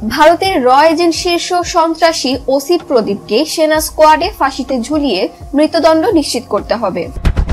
ভারতের র এজেন্ট শীর্ষ সন্ত্রাসী ওসি প্রদীপকে সেনা স্কোয়াডে ফাঁসিতে ঝুলিয়ে মৃত্যুদণ্ড নিশ্চিত করতে হবে।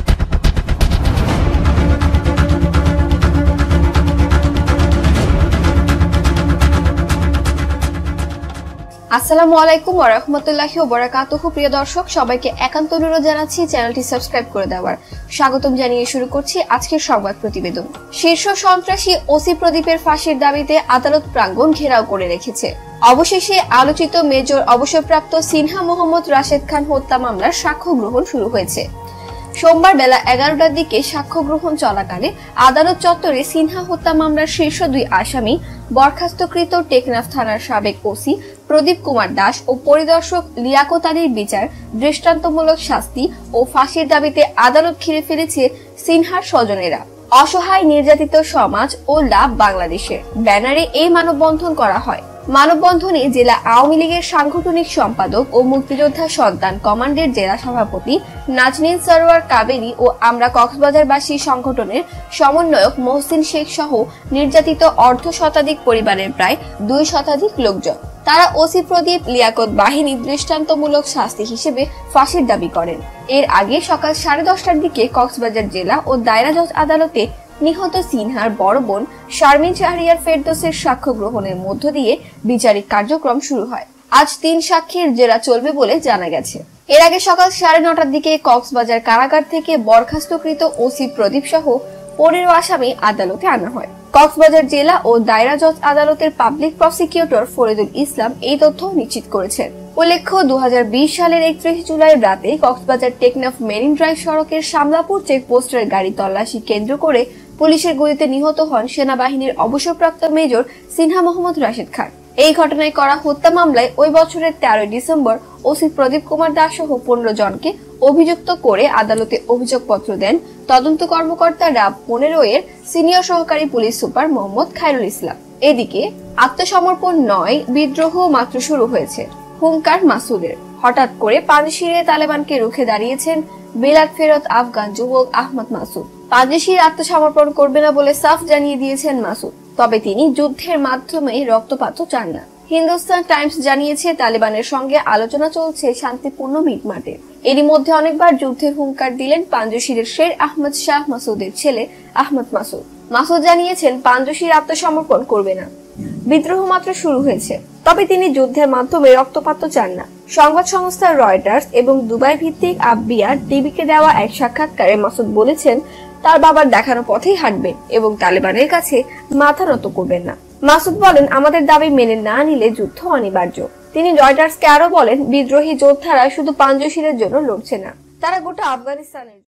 আসসালামু আলাইকুম ওয়া রাহমাতুল্লাহি ওয়া বারাকাতুহু। প্রিয় দর্শক, সবাইকে একান্ত অনুরোধ জানাচ্ছি চ্যানেলটি সাবস্ক্রাইব করে দেওয়ার। স্বাগতম জানিয়ে শুরু করছি আজকের সংবাদ প্রতিবেদন। শীর্ষ সন্ত্রাসী ওসি প্রদীপের ফাঁসির দাবিতে আদালত প্রাঙ্গণ ঘেরাও করে রেখেছে। অবশেষে আলোচিত মেজর অবসরপ্রাপ্ত সিনহা মোহাম্মদ রাশেদ খান হত্যা মামলার সাক্ষ্য গ্রহণ শুরু হয়েছে। সোমবার বেলা 11টার দিকে সাক্ষ্য গ্রহণ চলাকালে আদালত চত্বরে সিনহা হত্যা মামলার শীর্ষ দুই আসামি বরখাস্তকৃত টেকনাফ থানার সাবেক ওসি প্রদীপ কুমার দাস ও পরিদর্শক লিয়াকত আলীর বিচার, দৃষ্টান্তমূলক শাস্তি ও ফাঁসির দাবিতে আদালত ঘিরে ফেলেছে সিনহার স্বজনেরা। অসহায় নির্যাতিত সমাজ ও লাভ বাংলাদেশের ব্যানারে এই মানববন্ধন করা হয়। মানববন্ধনে জেলা আওয়ামী লীগের সাংগঠনিক সম্পাদক ও মুক্তিযোদ্ধা সন্তান কমান্ডের জেলা সভাপতি নাজনীন সরওয়ার কাবেরী ও আমরা কক্সবাজারবাসী সংগঠনের সমন্বয়ক মহসিন শেখ সহ নির্যাতিত অর্ধ শতাধিক পরিবারের প্রায় 2 শতাধিক লোকজন। তারা ওসি প্রদীপ লিয়াকত বাহিনী দৃষ্টান্তমূলক শাস্তি হিসেবে ফাঁসির দাবি করেন। এর আগে সকাল 10:30টার দিকে কক্সবাজার জেলা ও দায়রা জজ আদালতে নিহত সিনহার বড় বোন শারমিন শাহরিয়ার ফেরদৌসের সাক্ষ্য গ্রহণের মধ্য দিয়ে বিচারিক কার্যক্রম শুরু হয়। আজ 3 সাক্ষীর জেরা চলবে বলে জানা গেছে। এর আগে সকাল 9:30টার দিকে কক্সবাজার কারাগার থেকে বরখাস্তকৃত ওসি প্রদীপ সহ 15 আসামি আদালতে আনা হয়। কক্সবাজার জেলা ও দায়রা জজ আদালতের পাবলিক প্রসিকিউটর ফরিদুল ইসলাম এই তথ্য নিশ্চিত করেছেন। উল্লেখ্য, 2020 সালের 31 জুলাই রাতে কক্সবাজার টেকনাফ মেরিন ড্রাইভ সড়কের শামলাপুর চেকপোস্টের গাড়ি তল্লাশি কেন্দ্র করে পুলিশের গুলিতে নিহত হন সেনাবাহিনীর অবসরপ্রাপ্ত মেজর সিনহা মোহাম্মদ রাশেদ খান। এই ঘটনায় করা হত্যা মামলায় ওই বছরের 13 ডিসেম্বর ওসি প্রদীপ কুমার দাস সহ 15 জনকে অভিযুক্ত করে আদালতে অভিযোগপত্র দেন তদন্ত কর্মকর্তা রাব 15 এর সিনিয়র সহকারী পুলিশ সুপার মোহাম্মদ খায়রুল ইসলাম। এদিকে আত্মসমর্পণ নয়, বিদ্রোহ মাত্র শুরু হয়েছে, হুঙ্কার মাসুদের। হঠাৎ করে পাঞ্জশিরে তালেবানকে রুখে দাঁড়িয়েছেন বেলাত ফেরত আফগান যুবক আহমদ মাসুদ। পাঞ্জশির আত্মসমর্পণ করবে না বলে সাফ জানিয়ে দিয়েছেন মাসুদ। তবে তিনি যুদ্ধের মাধ্যমে রক্তপাত চান না। হিন্দুস্তান টাইমস জানিয়েছে, তালেবানের সঙ্গে আলোচনা চলছে শান্তিপূর্ণ মিটমাটে। এরই মধ্যে অনেকবার যুদ্ধের হুঙ্কার দিলেন পাঞ্জশিরের শের আহমদ শাহ মাসুদের ছেলে আহমদ মাসুদ। মাসুদ জানিয়েছেন পাঞ্জশির আত্মসমর্পণ করবে না, বিদ্রোহ মাত্র শুরু হয়েছে। তবে তিনি যুদ্ধের মাধ্যমে রক্তপাত চান না। সংবাদ সংস্থা রয়টার্স এবং দুবাই ভিত্তিক আব্বিয়া টিভিকে দেওয়া এক সাক্ষাৎকারে মাসুদ বলেছেন, তার বাবার দেখানো পথেই হাঁটবেন এবং তালেবানের কাছে মাথা নত করবেন না। মাসুদ বলেন, আমাদের দাবি মেনে না নিলে যুদ্ধ অনিবার্য। তিনি রয়টার্সকে আরো বলেন, বিদ্রোহী যোদ্ধারা শুধু পাঞ্জশিরের জন্য লড়ছে না, তারা গোটা আফগানিস্তানের